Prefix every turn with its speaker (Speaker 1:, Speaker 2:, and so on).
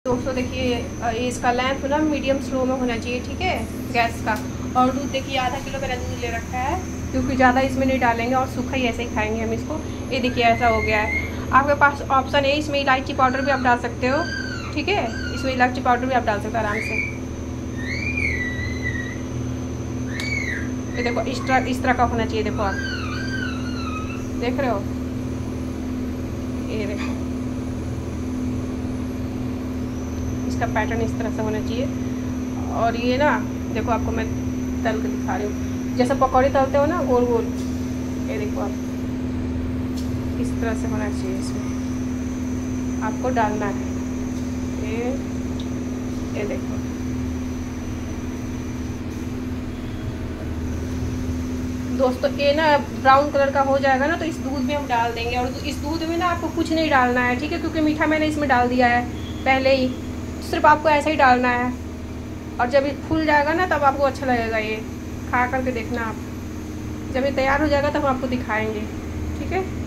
Speaker 1: दोस्तों देखिए इसका लैंप ना मीडियम स्लो में होना चाहिए, ठीक है, गैस का। और दूध देखिए आधा किलो मैंने दूध ले रखा है, क्योंकि ज़्यादा इसमें नहीं डालेंगे और सूखा ही ऐसे ही खाएंगे हम इसको। ये देखिए ऐसा हो गया है। आपके पास ऑप्शन है, इसमें इलायची पाउडर भी आप डाल सकते हो, ठीक है, इसमें इलायची पाउडर भी आप डाल सकते हो आराम से। ये देखो इस तरह का होना चाहिए, देखो आप देख रहे हो, ये देखो इसका पैटर्न इस तरह से होना चाहिए। और ये ना देखो आपको मैं तल के दिखा रही हूँ, जैसे पकौड़े तलते हो ना गोल गोल, ये देखो आप इस तरह से होना चाहिए। इसमें आपको डालना है ये देखो, दोस्तों ये ना ब्राउन कलर का हो जाएगा ना, तो इस दूध में हम डाल देंगे। और इस दूध में ना आपको कुछ नहीं डालना है, ठीक है, क्योंकि मीठा मैंने इसमें डाल दिया है पहले ही, सिर्फ आपको ऐसे ही डालना है। और जब ये फूल जाएगा ना तब आपको अच्छा लगेगा, ये खा करके देखना आप। जब ये तैयार हो जाएगा तब हम आपको दिखाएंगे, ठीक है।